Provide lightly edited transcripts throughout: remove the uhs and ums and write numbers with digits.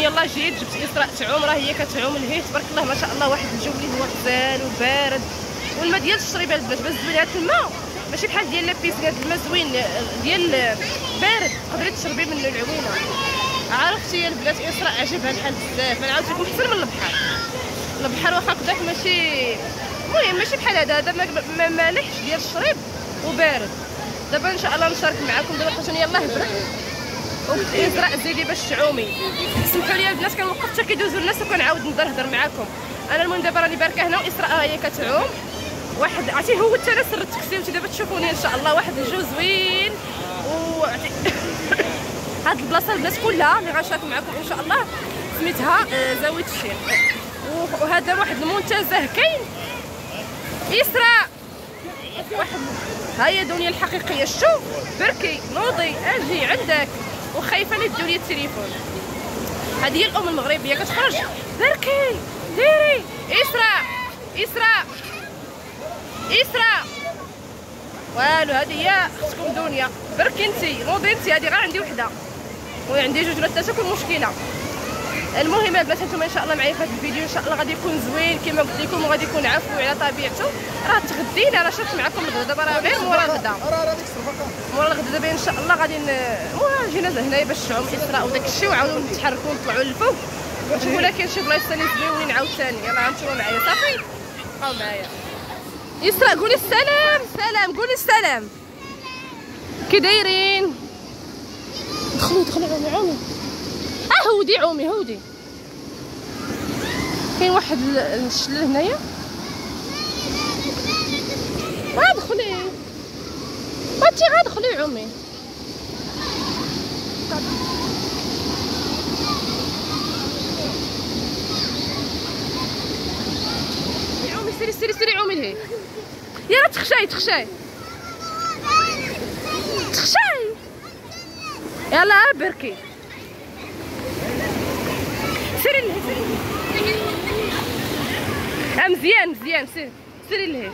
يلاه جيت جبت اسراء تعوم، راه هي كتعوم لهيه تبارك الله ما شاء الله. واحد الجو اللي هو غزال وبارد، والماء ديال الشريبه البنات باش زوين. هاد الماء ماشي بحال ديال لابيس، هاد الماء زوين ديال بارد تقدري تشربي منه العوينه. عرفتي يا البنات اسراء عجبها الحال بزاف. انا عاوتاني لكم احسن من البحر. البحر واخا كداك ماشي المهم ماشي بحال هذا ما مالحش ديال الشريب وبارد. دابا ان شاء الله نشارك معكم. دابا عطاتوني يلاه هبرت وقلت اسراء زيدي باش تعومي. سمحوا لي البنات كنوقف حتى كيدوزوا الناس وكنعاود نهضر معكم. انا المهم دابا راني باركه هنا واسراء هي كتعوم. واحد عرفتي هو حتى انا سر التكسي دابا تشوفوني ان شاء الله. واحد الجو زوين هاد البلاصه البنات كلها اللي غنشارك معكم ان شاء الله سميتها زاويه الشيخ. وهذا واحد المنتزه كاين اسراء واحد. ها هي دنيا الحقيقيه. شوف بركي نوضي اجي عندك وخايفه يديو لي التليفون. هذه هي الام المغربيه كتخرج بركي ديري اسراء اسراء اسراء والو. هذه هي اختكم دنيا. بركي انتي نوضي انتي. هذه غير عندي وحده وعندي جوج ولا ثلاثه كل مشكله. المهم البنات انتم ان شاء الله معايا في هذا الفيديو ان شاء الله غادي يكون زوين كما قلت لكم وغادي يكون عفوي على طبيعته. راه تغدينا راه شفت معكم الغدا دابا راه غير مورا الغدا. مورا الغدا دابا ان شاء الله غادي جينا هنايا باش تعوم اسراء وداك الشيء وعاودوا نتحركوا ونطلعوا للفوق ونشوفوا لها كاين شي بلايص ثاني زوينين عاوتاني. يلاه انتم معايا صافي بقاو معايا. اسراء قولي السلام. سلام قولي السلام. كي دايرين؟ دخلوا عومي. هودي عومي هودي. كاين واحد الشلال هنايا. دخلي انتي غادخلي عومي. عومي سيري عومي لهي. يا راه تخشاي يلا بركي سيري لهي. مزيان سيري لهي.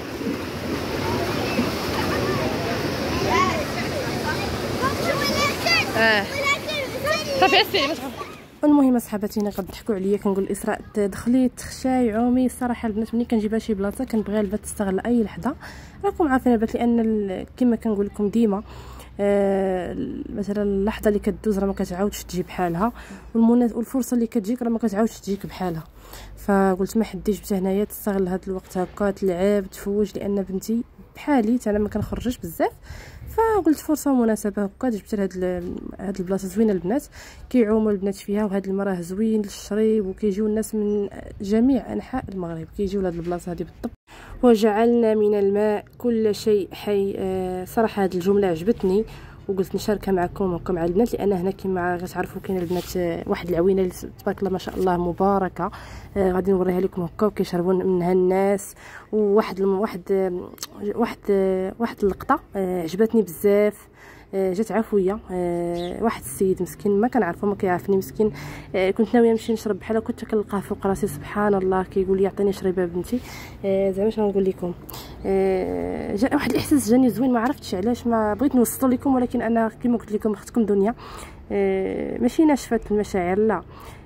صافي سيري ما تخافي. المهم اصحاباتي انا كضحكوا عليا كنقول اسراء دخلي تخشاي عومي. الصراحه البنات ملي كنجيبها شي بلاصه كنبغيها البنات تستغل اي لحظه. راكم عارفين البنات لان كما كنقول لكم ديما مثلا اللحظه اللي كدوز راه ما كتعاودش تجي بحالها، والفرصه اللي كتجيك راه ما كتعاودش تجيك بحالها. فقلت ما حديش جبتها هنايا تستغل هذا الوقت هكا تلعب تفوج، لان بنتي بحالي انا ما كنخرجش بزاف. فقلت فرصه مناسبه هكا جبت لها هاد البلاصه زوينه. البنات كيعوموا البنات فيها وهاد الماء راه زوين للشريب وكيجيو الناس من جميع انحاء المغرب كيجيو لهاد البلاصه هذه بالضبط. وجعلنا من الماء كل شيء حي. صراحه هاد الجمله عجبتني وقلت نشاركها معكم هكا مع البنات، لان هنا كما غتعرفوا كاين البنات واحد العوينه اللي تبارك الله ما شاء الله مباركه. غادي نوريها لكم هكا وكيشربوا منها الناس. وواحد اللقطه عجبتني بزاف جات عفويه. واحد السيد مسكين ما كنعرفو ما كيعرفني مسكين. كنت ناويه نمشي نشرب بحال كنت كنلقاه فوق راسي سبحان الله كيقول لي عطيني شريبه بنتي. زعما شنو نقول لكم، جا واحد الاحساس جاني زوين ما عرفتش علاش ما بغيت نوصلو لكم، ولكن انا كما قلت لكم اختكم دنيا ماشي ناشفه المشاعر لا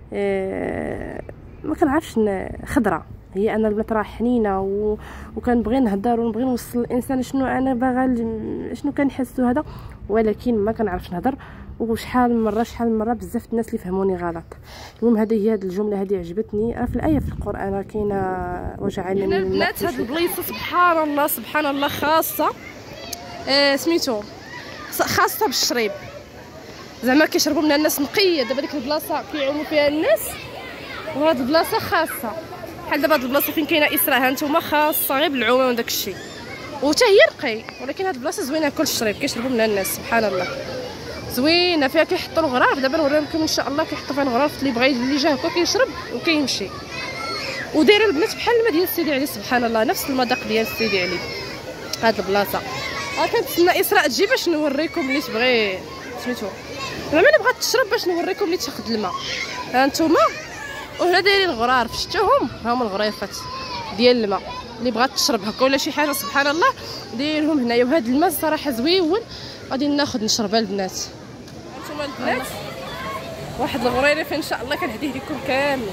ما كنعرفش خضره. هي انا البنات راه حنينه وكنبغي نهضر ونبغي نوصل للانسان شنو انا باغا شنو كنحس هذا، ولكن ما كنعرفش نهضر. وشحال من مره بزاف الناس اللي فهموني غلط. المهم هذه الجمله هذه عجبتني. راه في الايه في القران كاينه وجعلنا من البنات هاد البلايصه سبحان الله خاصه سميتو خاصه بالشريب. زعما كيشربوا منها الناس نقيه. دابا ديك البلاصه كيعوموا فيها الناس وهاد البلاصه خاصه. بحال دابا هاد البلاصه فين كاينه اسراء هانتوما خاصه غير بالعوم وداك الشيء وحتى هي نقي، ولكن هاد البلاصه زوينه كل الشريب كيشربوا منها الناس سبحان الله زوينه. فيها كيحطوا الغراف. دابا نوريكم ان شاء الله كيحطوا فيها الغراف اللي بغى اللي جا هكا كيشرب وكيمشي. ودايره البنات بحال الماء ديال سيدي علي سبحان الله نفس المذاق ديال سيدي علي هاد البلاصه. كنتسنى اسراء تجي باش نوريكم اللي تبغي سميتو زعما اللي بغات تشرب باش نوريكم اللي تاخذ الماء. ها نتوما وهنا دايرين الغرار شفتوهم هما الغريفات ديال الماء اللي بغات تشرب هكا ولا شي حاجه سبحان الله دايرهم هنايا. وهذا الماء الصراحه زويون غادي ناخذ نشربها البنات. هانتوما البنات واحد الغريريف ان شاء الله كنهديه لكم كاملين.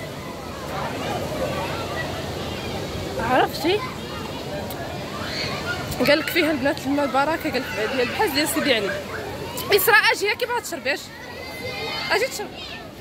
عرفتي قال لك فيها البنات الماء البركه، قال لك ديال البحاز ديال سيدي علي. اسراء اجي كي باغا تشربي، اجي تشربي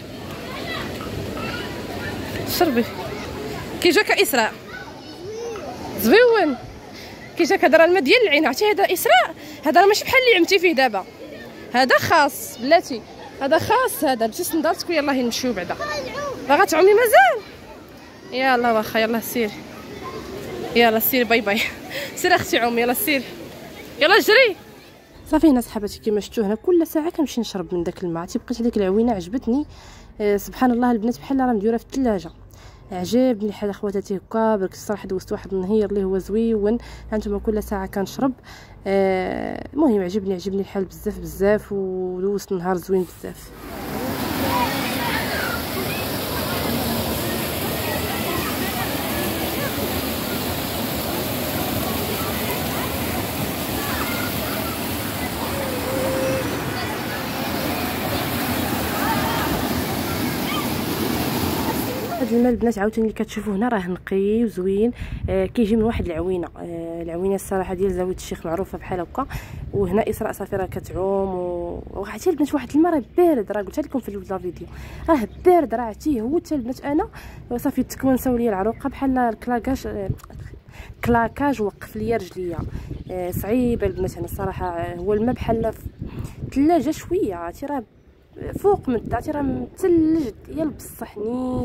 شربي. كي جاك اسراء زويون، كي جاك هذا راه الماء ديال العين. عرفتي هذا اسراء، هذا راه ماشي بحال اللي عمتي فيه دابا، هذا خاص بلاتي، هذا خاص. هذا لبسي صندالتك ويلاه نمشيو بعدا. باغا تعومي مازال؟ يلا واخا يلا سيري، يلا سيري باي باي. سيري اختي عومي، يلا سيري يلا جري. صافي هنا صحاباتي كما شفتوا هنا كل ساعه كنمشي نشرب من داك الماء. تبقيت هذيك العوينه عجبتني. سبحان الله البنات بحال راه مديوره في الثلاجه. عجبني الحال اخواتاتي هكا برك الصراحه دوزت واحد النهير اللي هو زويون. هانتوما كل ساعه كنشرب. المهم عجبني الحال بزاف بزاف، ودوزت نهار زوين بزاف. هاد الماء البنات عاوتاني اللي كتشوفوا هنا راه نقي وزوين. كيجي من واحد العوينه. العوينه الصراحه ديال زاويه الشيخ معروفه بحال هكا. وهنا اسراء صافي راه كتعوم. وعرفتي البنات واحد الماء راه بارد، راه قلت لكم في الاول الفيديو راه بارد، راه عرفتي هو حتى البنات انا صافي تكونساو ليا العروقه بحال كلاكاج وقف ليا رجليا. صعيبه البنات هنا الصراحه. هو الماء بحال ثلاجه شويه، عرفتي راه فوق من عرفتي راه متلج ديال بصح نيت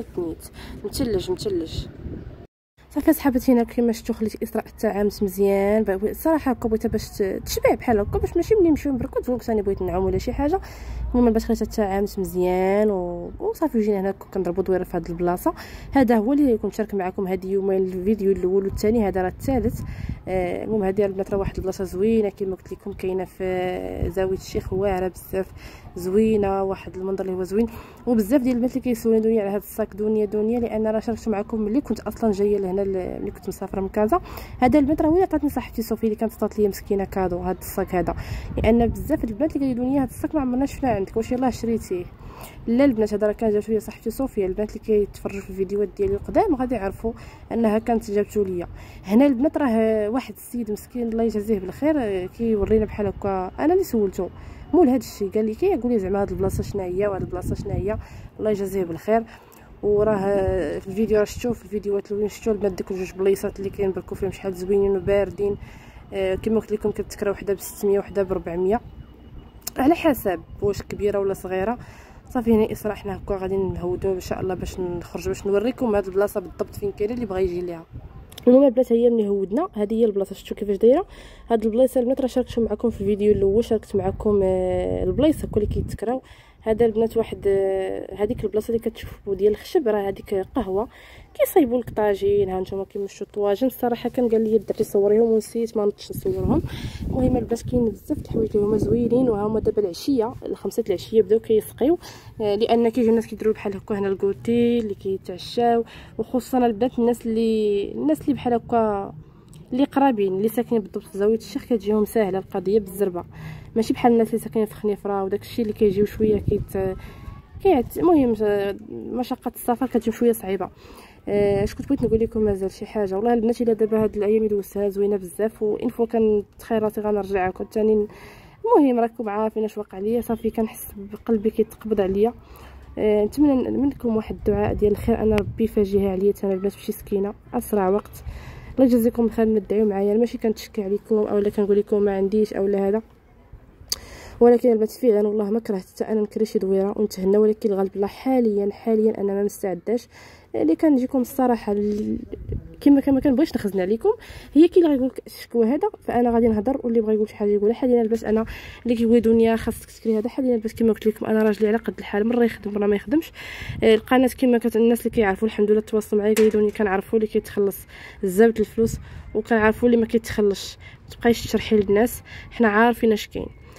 متلج. صافي صحابتي هنا كما شفتوا خليت اسراء تعامت مزيان. الصراحه هكا بغيتها باش تشبع بحال هكا، باش ماشي ملي نمشيو نبركو تقول ثاني بغيت نعوم ولا شي حاجه. المهم باش خليتها تعامت مزيان وصافي جينا هنا كنضربوا دويره في هذه البلاصه. هذا هو اللي كنت شارك معكم هذه يومين، الفيديو الاول والثاني، هذا راه الثالث. المهم هذه البنات راه واحد البلاصه زوينه كما قلت لكم، كاينه في زاويه الشيخ، واعره بزاف زوينه، واحد المنظر اللي هو زوين. وبزاف ديال البنات اللي كيسولوني دنيا على هذا الصاك دنيا لان راه شاركت معكم ملي كنت اصلا جايه لهنا، ملي كنت مسافره من كازا. هذا البنت راه هي عطاتني صاحبتي صوفي اللي كانت عطات لي مسكينه كادو هذا الصاك هذا، لان بزاف البنات اللي قالوا لي هذا الصاك ما عمرنا شفناه عندك، واش يلاه شريتيه؟ لا البنات هذا راه كان جابتو لي صاحبتي صوفيا. البنات اللي كيتفرجوا في الفيديوهات ديالي القدام غادي يعرفوا انها كانت جابتو ليا. هنا البنات راه واحد السيد مسكين الله يجازيه بالخير كيورينا بحال هكا. انا اللي سولته مول هذا الشيء، قال لي كيقول لي زعما هذه البلاصه شنو هي وهذه البلاصه شنو هي، الله يجازيه بالخير. وراه في الفيديو راه شفتوا في الفيديوهات اللي شفتوا البنات ديك جوج بلايصات اللي كينبركوا فيهم شحال زوينين وباردين. كما قلت لكم كتكرا وحده ب 600 وحده ب 400 على حسب واش كبيره ولا صغيره. صافي هنا اسراء حنا هكا غادي نهودو ان شاء الله باش نخرج باش نوريكم هذه البلاصه بالضبط فين كاينه اللي بغى يجي ليها. المهم البنات هي ملي هودنا هذه هي البلاصه، شفتوا كيفاش دايره هاد البلايصه البنات. راه شاركت معكم في الفيديو الاول، شاركت معكم البلايصه كل اللي كيتكراو. هذا البنات واحد هذيك البلاصه اللي كتشوفوا ديال الخشب، راه هذيك قهوه كيصايبوا لك طاجين. ها نتوما كيما شفتوا الطواجن. الصراحه كان قال لي الدري صوريهم ونسيت ما نضتش نصورهم. المهم البنات كاين بزاف د الحوايج اللي هما زوينين. وهما دابا العشيه الخمسه العشيه بداو كيسقيو، لان كيجيو الناس كيديروا بحال هكا هنا الكوتي اللي كيتعشاو. وخصوصا البنات الناس اللي بحال هكا اللي قرابين اللي ساكنين بالضبط في زاويه الشيخ كتجيهم ساهله القضيه بالزربه، ماشي بحال الناس اللي ساكنين في خنيفره وداك الشيء اللي كيجيو شويه المهم مشقه السفر كتجيو شويه صعيبه. اش كنت بغيت نقول لكم مازال شي حاجه والله البنات. الا دابا هاد الايام اللي دوزتها زوينه بزاف، وان فوا كنتخيل راسي غنرجع هكا ثاني. المهم راكم عارفين اش وقع ليا، صافي كنحس بقلبي كيتقبض عليا. نتمنى منكم واحد الدعاء ديال الخير ان ربي يفاجئها عليا انا البنات بشي سكينه اسرع وقت. الله يجازيكم الخير من الدعاء معايا. ماشي كنتشكي عليكم اولا كنقول لكم ما عنديش اولا هذا، ولكن البنات فعلا والله ما كرهت حتى انا نكري شي دويره ونتهنى. ولكن الغالب الله حاليا انا ما مستعداش. اللي كنجيكم الصراحه كما كنبغيش نخزن عليكم. هي كاين اللي غيقول لك الشكوى هذا فانا غادي نهضر، واللي بغى يقول شي حاجه يقولها. حاليا البنات انا اللي كيقول دنيا خاصك تكري هذا. حاليا البنات كما قلت لكم انا راجلي على قد الحال، مره يخدم مره ما يخدمش. القناه كما الناس اللي كيعرفوا الحمد لله تواصلوا معايا قالوا لي كنعرفوا اللي كيتخلص زبط الفلوس وكنعرفوا اللي ما كيتخلصش. ما تبقايش تشرحي للناس، حنا عارفين اش كاين.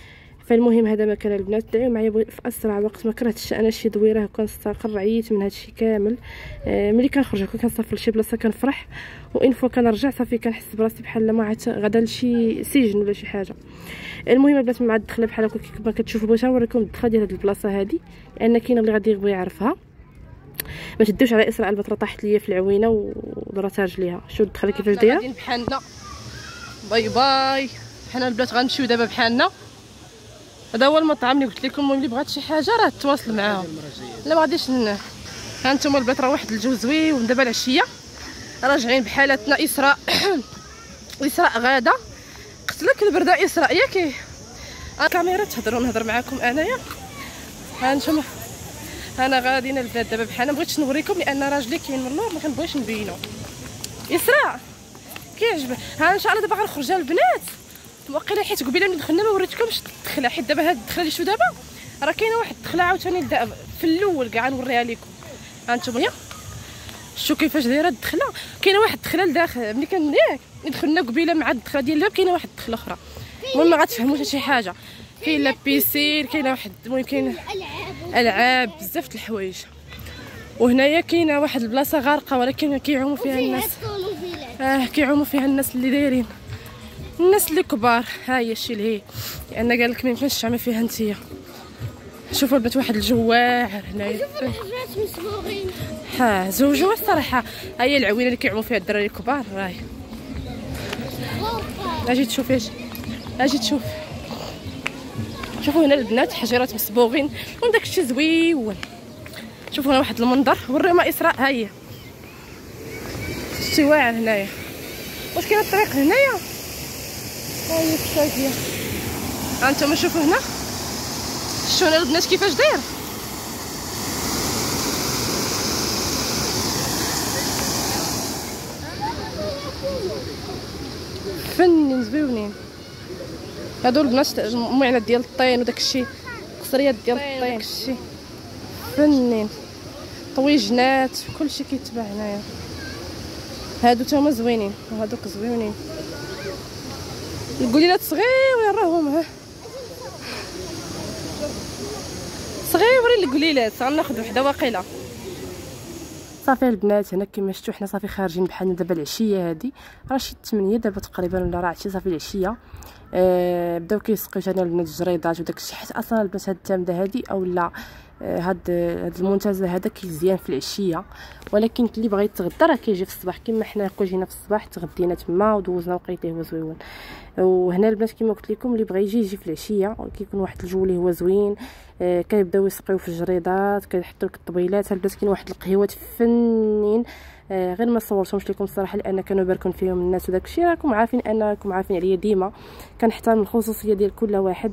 فالمهم هذا ما كان البنات، دعيو معايا في اسرع وقت. ما كرهتش انا شي دويره كنستقر، عييت من هادشي كامل. ملي كنخرج كنسافر لشي بلاصه كنفرح، وان فوا كنرجع صافي كنحس براسي بحال ما عاد غدا لشي سجن ولا شي حاجه. المهم البنات مع الدخله بحال هكا كما كتشوفوا، بغيت نوريكم الدخله ديال هاد البلاصه هادي لان كاين اللي غادي يبغي يعرفها. ما تدوش على اسراء البطره طاحت ليا في العوينه وضرات رجليها. شوف الدخله كيفاش دايره. غاديين بحالنا، باي باي. حنا البنات غنمشيو دابا بحالنا. هذا هو المطعم اللي قلت لكم، اللي بغات شي حاجه راه تواصل معاهم. لا ما غاديش ها انتم البنات، راه واحد الجو زوين. ودابا العشيه راجعين بحالتنا. اسراء اسراء غاده قتلك البرده. اسراء ياكي الكاميرا تهضروا نهضر معاكم انايا. ها انتم انا غاديين البنات دابا بحالنا. مبغيتش نوريكم لان راجلي كاين من اللور، ما كنبغيش نبينو. اسراء كيعجبك؟ ها ان شاء الله دابا غنخرجوا البنات. وقيله حيت قبيله ملي دخلنا ما وريتكمش الدخله، حيت دابا هاد الدخله اللي شفتو دابا راه كاينه واحد الدخله عاوتاني في الاول كاع نوريها لكم. ها انتم شو كيفاش دايره الدخله. كاينه واحد الدخله لداخل ملي كان ياك دخلنا قبيله مع الدخله ديال الباب، كاينه واحد الدخله اخرى. المهم ما غاتفهموش شي حاجه. كاين لا بيسين، كاينه واحد المهم كاين العاب بزاف د الحوايج. وهنايا كاينه واحد البلاصه غارقه ولكن كيعوموا فيها الناس. كيعوموا فيها الناس اللي دايرين، الناس اللي كبار. ها هي الشيء اللي هي لان قال لك ما يمكنش تعمل فيها نتيا. شوفوا البنات واحد الجواع هنايا. ها زوجوا الصراحه. ها هي العوينه اللي كيعوموا فيها الدراري الكبار. راهي اجي تشوف ايش، اجي تشوف. شوفوا هنا البنات حجرات مصبوغين وداك الشيء زويون. شوفوا هنا واحد المنظر. وريهم اسراء. ها هي شتي واعر هنايا. واش كاين الطريق هنايا؟ ها هي الشاكيه. ها انتم شوفوا هنا. شوفوا هنا البنات كيفاش داير. فنين زويونين هادو البنات. المعينات ديال الطين وداك الشيء، قصريات ديال الطين داك الشيء فنين. طويجنات كلشي كيتباع هنايا. هادو تاهما زوينين وهادوك زوينين. القليلات صغيورين راهم. ها صغيورين القليلات. غناخذ وحده واقيله. صافي البنات هنا كما شفتوا حنا صافي خارجين بحالنا دابا العشيه هادي. راه شي 8 دابا تقريبا ولا راه عرفتي صافي العشيه. بداو كيسقيو حنا البنات الجريدات وداك الشيء، حيت اصلا البنات هاد التامده هادي اولا هاد المنتزه هذا كيزيان في العشيه. ولكن اللي بغى يتغدى راه كيجي في الصباح كما حنا جينا في الصباح تغدينا تما ودوزنا وقيت ليه هو زويون. وهنا البنات كما قلت لكم اللي بغى يجي في العشيه كيكون واحد الجو اللي هو زوين. كيبداو يسقيو في الجريدات، كيحطوا لك الطبيلات. البنات كاين واحد القهيوات فنين. غير ما صورتهمش لكم الصراحه لان كانوا باركون فيهم الناس وداك الشيء. راكم عارفين انكم عارفين عليا ديما كنحترم الخصوصيه ديال كل واحد،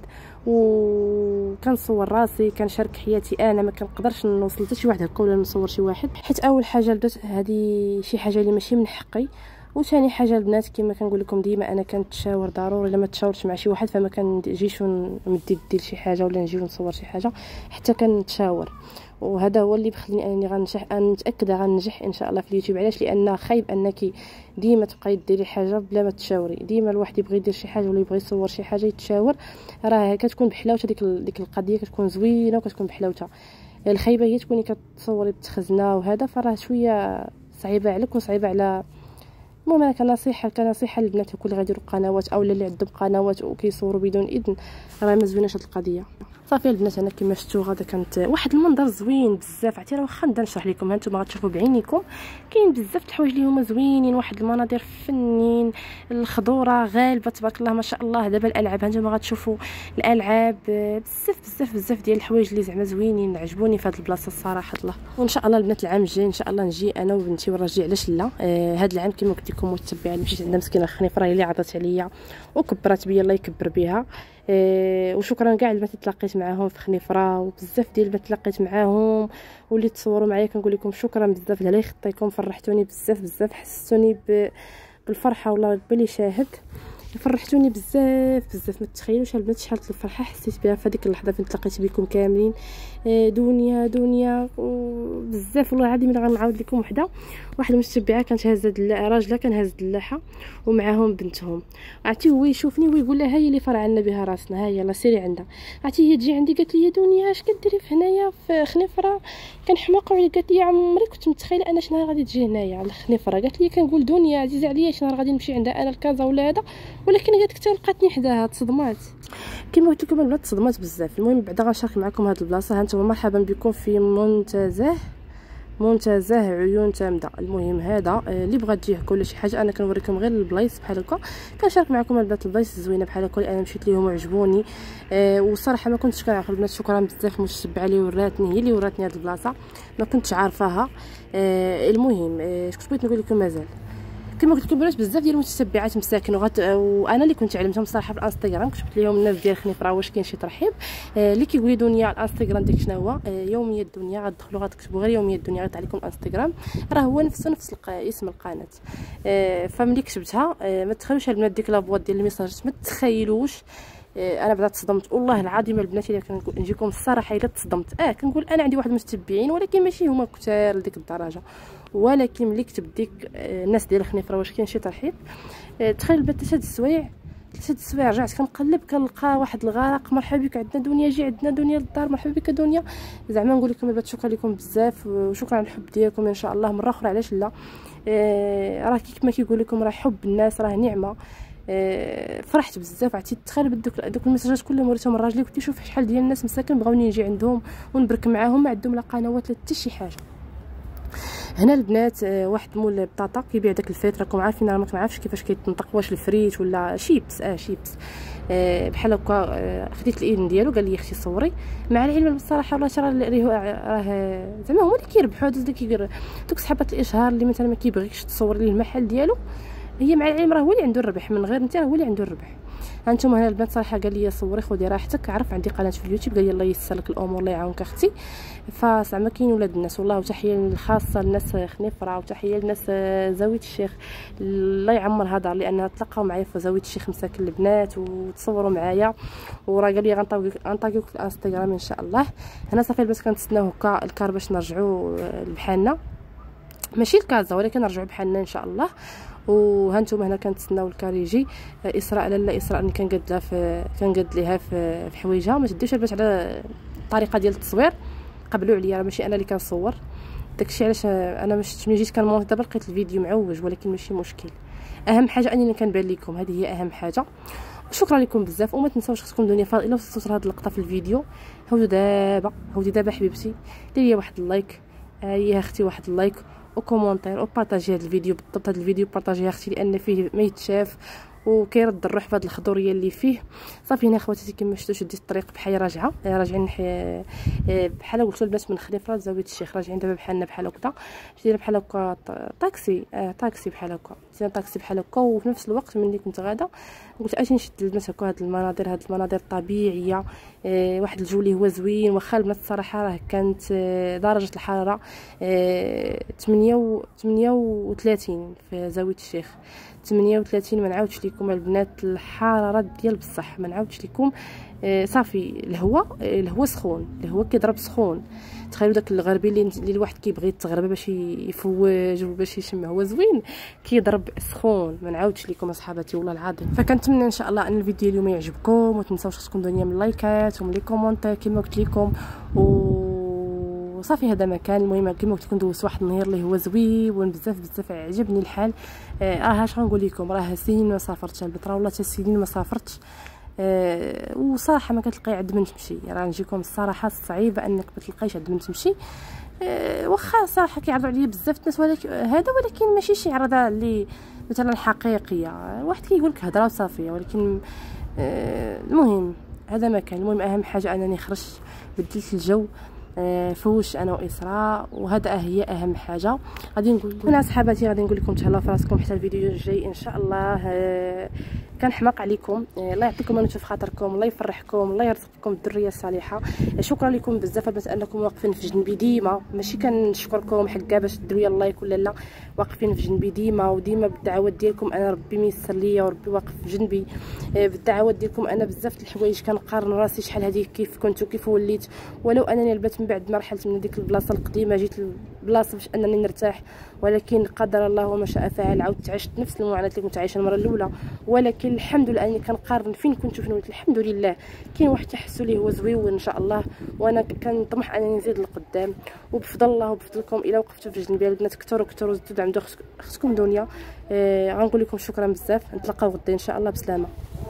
وكنصور راسي كنشارك حياتي. انا ما كنقدرش نوصل حتى شي واحد هكا ولا نصور شي واحد، حيت اول حاجه البنات هذه شي حاجه اللي ماشي من حقي. وثاني حاجه البنات كما كنقول لكم ديما انا كنتشاور ضروري. الا ما تشاورتش مع شي واحد فما كنجيش نمد يدي لشي حاجه ولا نجي نصور شي حاجه، حتى كنتشاور. وهذا هو اللي بخليني انني غنجح. انا متاكده غنجح ان شاء الله في اليوتيوب. علاش؟ لان خايب انك ديما تبقاي ديري حاجه بلا ما تشاوري. ديما الواحد يبغي يدير شي حاجه ولا يبغي يصور شي حاجه يتشاور، راه كتكون بحلاوته. ديك القضيه كتكون زوينه وكتكون بحلاوته. الخايبه هي تكوني كتصوري بتخزنه وهذا، فراه شويه صعيبه عليك وصعيبه على. المهم انا كنصيحه للبنات الكل غيديروا قنوات او اللي عندهم قنوات وكيصوروا بدون اذن، راه ما زويناش هاد القضيه. صافي البنات انا كما شفتوا غادا كانت واحد المنظر زوين بزاف. عرفتي راه واخا نبدا نشرح لكم هانتوما غتشوفوا بعينيكم. كاين بزاف د الحوايج اللي هما زوينين، واحد المناظر فنين. الخضوره غالبه تبارك الله ما شاء الله. دابا الالعاب هانتوما غتشوفوا الالعاب بزاف ديال الحوايج اللي زعما زوينين عجبوني في هذه البلاصه الصراحه الله. وان شاء الله البنات العام الجاي ان شاء الله نجي انا وبنتي وراجي. علاش لا؟ هذا العام كما قلت لكم متبعه اللي مشيت عندها مسكينه الخنيفره هي اللي عطات عليا وكبرات بيا الله يكبر بها. وشكرا كاع البنات تلاقيت معاهم في خنيفره، وبزاف ديال البنات تلاقيت معاهم واللي تصوروا معايا كنقول لكم شكرا بزاف. الله يخطيكم، فرحتوني بزاف حسستوني بالفرحه والله ربي اللي شاهد. فرحتوني بزاف ما تتخيلوش البنات شحال الفرحه حسيت بها في هذيك اللحظه فين تلاقيت بكم كاملين. دنيا بزاف والله العظيم. الا غنعاود لكم واحد المتبعه كانت هازه راجله كان هاز دلاحه ومعاهم بنتهم. عرفتي هو يشوفني ويقول لها هي اللي فرعنا بها راسنا، ها يلا سيري عندها. عرفتي هي تجي عندي قالت لي يا دنيا اش كديري في هنايا في خنيفره؟ كنحماقوا عليك. قالت لي عمري كنت متخيله انا شنو غادي تجي هنايا على خنيفره. قالت لي كنقول دنيا عزيزه عليا شنو غادي نمشي عندها انا لكازا ولا هذا، ولكن قالت لك لقاتني حداها تصدمات. كما قلت لكم البنات تصدمات بزاف. المهم بعدا غنشارك معكم هاد البلاصه. ها انتم مرحبا بكم في منتزه عيون تامده. المهم هذا اللي بغات تجيه كل شي حاجه انا كنوريكم غير البلايص بحال هكا، كنشارك معكم البنات البلايص الزوينه بحال هكا اللي انا مشيت ليهم وعجبوني. وصراحه ما كنتش كنعرف البنات. شكرا بزاف متتبعه لي وراتني، هي اللي وراتني هاد البلاصه ما كنتش عارفاها. المهم كنت بغيت نقول لكم مازال كما قلت لكم بزاف ديال المتتبعات مساكن وانا اللي كنت علمتهم صراحه في الانستغرام. كتبت لهم الناس ديال خنيفره واش كاين شي ترحيب اللي كيقول لي دنيا الانستغرام ديك شنو هو يوميه الدنيا. غتدخلوا غتكتبوا غير يوميه الدنيا غيطلع لكم الانستغرام، راه هو نفس اسم القناه. فملي كتبتها ما تخلوش البنات ديك لابواط ديال الميساجات، ما تخيلوش. انا بعدا تصدمت والله العظيم البنات. الا كنجيكم الصراحه الا تصدمت كنقول انا عندي واحد المتتبعين ولكن ماشي هما كثار لديك الدرجه. ولكن ملي كتب ديك الناس ديال خنيفره واش كاين شي ترحيب، تخيل البنات 3 السوايع رجعت كنقلب كنلقى واحد الغرق مرحبا بك عندنا دنيا، جي عندنا دنيا للدار مرحبا بك دنيا. زعما نقول لكم البنات شكرا لكم بزاف وشكرا على الحب ديالكم ان شاء الله مره اخرى. علاش لا راه كيما كيقول لكم راه حب الناس راه نعمه. فرحت بزاف. عرفتي تخيل دوك المساجات كلهم وريتهم الراجل كنت نشوف شحال ديال الناس مساكن بغاوني نجي عندهم ونبرك معاهم، ما عندهم لا قنوات لا حتى شي حاجه. هنا البنات واحد مول بطاطا كيبيع داك الفريت. راكم عارفين انا ما كنعرفش كيفاش كيتنطق، واش الفريت ولا شيبس شيبس بحال هكا. خديت الاذن ديالو قال لي اختي صوري. مع العلم بصراحه والله راه زعما هما اللي كيربحوا هذا اللي دوك صحابات الاشهار اللي مثلا ما كيبغيكش تصور ليه المحل ديالو. هي مع العلم راه هو اللي عنده الربح من غير انت، راه هو اللي عنده الربح. هانتوما هنا البنات صراحه قال لي صوري خذي راحتك، عرف عندي قناه في اليوتيوب قال لي الله ييسر لك الامور الله يعاونك اختي. فزعما كاين ولاد الناس والله. وتحيه الخاصه للناس خنيفره وتحيه للناس زاويه الشيخ الله يعمر هذا لان تلاقاو معايا في زاويه الشيخ مساكن البنات وتصوروا معايا. وراه قال لي غنطاقيوك في الانستغرام ان شاء الله. هنا صافي البنات كنتسناو هكا الكار باش نرجعوا لبحالنا، ماشي لكازا ولكن نرجعوا بحالنا ان شاء الله. وهانتوما هنا كنتسناو الكار يجي. اسراء لاله اسراء اللي كنقاد ليها في حوايجها. ما تديوش البنات على الطريقه ديال التصوير، قبلوا عليا راه ماشي انا اللي كنصور. داكشي علاش انا ملي جيت كنمونط دابا لقيت الفيديو معوج، ولكن ماشي مشكل. اهم حاجه انني كنبان لكم، هذه هي اهم حاجه. وشكرا لكم بزاف. وما تنساوش خصكم دنيا الا وصلتوا لهاد اللقطه في الفيديو هودي دابا حبيبتي ديري لي واحد اللايك يا اختي، واحد اللايك وكومونتير وبارطاجي هذا الفيديو. بالضبط هذا الفيديو بارطاجيه اختي لان فيه ما يتشاف وكيرد الروح في هذه الخضوريه اللي فيه. صافي هنا خواتاتي كما شفتوا شديت الطريق بحال راجعين بحال قلت البنات من خليفره لزاويه الشيخ راجعين دابا بحالنا بحال هكا. شدينا بحال هكا طاكسي بحال هكا، شدينا طاكسي بحال هكا. وفي نفس الوقت ملي كنت غادا قلت اجي نشد البنات هكا هاد المناظر الطبيعيه. واحد الجو اللي هو زوين. واخا البنات الصراحه راه كانت درجه الحراره 38 في زاويه الشيخ 38. ما نعاودش لكم البنات الحراره ديال بصح، ما نعاودش لكم. صافي الهواء سخون، الهواء كيضرب سخون. تخيلوا داك الغربي اللي الواحد كيبغي يتغرب باش يفوج وباش يشم هوا زوين كيضرب سخون. ما نعاودش لكم اصحاباتي والله العظيم. فكنتمنى ان شاء الله ان الفيديو اليوم يعجبكم. وما تنساوش خصكم دنيا من اللايكات ومن لي كومونتير كما قلت لكم. وصافي هذا مكان. المهم كما قلت لكم دوزت واحد النهار اللي هو زوين بزاف عجبني الحال. اش غنقول لكم راه سنين ما سافرتش البيت، راه والله حتى سنين ما سافرتش. وصراحه ما كتلقاي عند من تمشي، راه نجيكم الصراحه صعيبه انك ما تلقايش عند من تمشي. واخا صراحه كيعرضوا عليا بزاف الناس ولكن ماشي شي عرضه اللي مثلا حقيقيه. واحد كيقول لك هضره وصافي، ولكن المهم هذا مكان. المهم اهم حاجه انني خرجت بدلت الجو فوش انا واسراء، وهذا هي اهم حاجه. غادي نقول انا صحاباتي غادي نقول لكم تهلاو في راسكم حتى الفيديو الجاي ان شاء الله. كنحماق عليكم. الله يعطيكم النعمه في خاطركم، الله يفرحكم، الله يرزقكم بالذريه الصالحه. شكرا لكم بزاف باش انكم واقفين في جنبي ديما، ماشي كنشكركم حكا باش ديروا لي اللايك ولا لا، واقفين في جنبي ديما وديما بالدعوات ديالكم. انا ربي ميسر ليا وربي واقف في جنبي بالدعوات ديالكم. انا بزاف د الحوايج كنقارن راسي شحال هذه كيف كنت وكيف وليت، ولو انني لبت من بعد ما رحلت من ديك البلاصه القديمه جيت البلاصه باش انني نرتاح، ولكن قدر الله وما شاء فعل، عاودت عشت نفس المعاناه اللي كنت عايشه المره الاولى. ولكن الحمد لله اني كنقارن فين كنت وفين وليت. الحمد لله كاين واحد التحسن اللي هو زويون ان شاء الله، وانا كنطمح انني نزيد لقدام. وبفضل الله وبفضلكم الى وقفتوا في جنبي البنات كثروا وزدتوا دعموا اختكم دنيا. غنقول لكم شكرا بزاف، نتلاقاو غدا ان شاء الله بسلامه.